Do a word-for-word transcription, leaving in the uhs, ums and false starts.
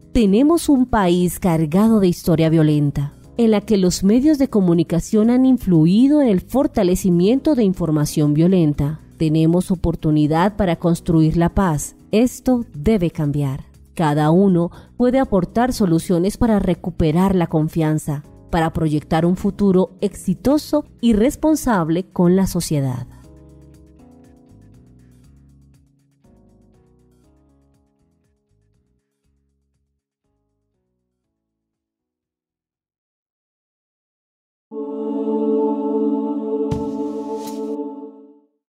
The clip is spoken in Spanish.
Tenemos un país cargado de historia violenta, en la que los medios de comunicación han influido en el fortalecimiento de información violenta. Tenemos oportunidad para construir la paz. Esto debe cambiar. Cada uno puede aportar soluciones para recuperar la confianza, para proyectar un futuro exitoso y responsable con la sociedad.